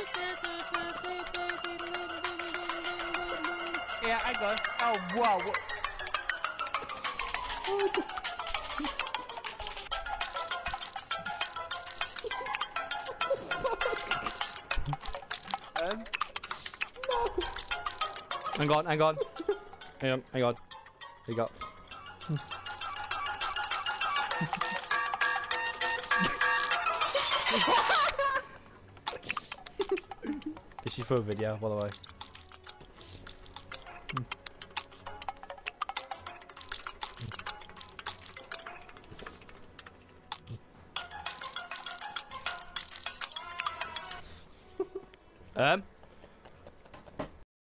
Yeah, I got. Oh wow. Um, Hang on, hang on. Hang on, hang on. There you go. This is for a video, by the way.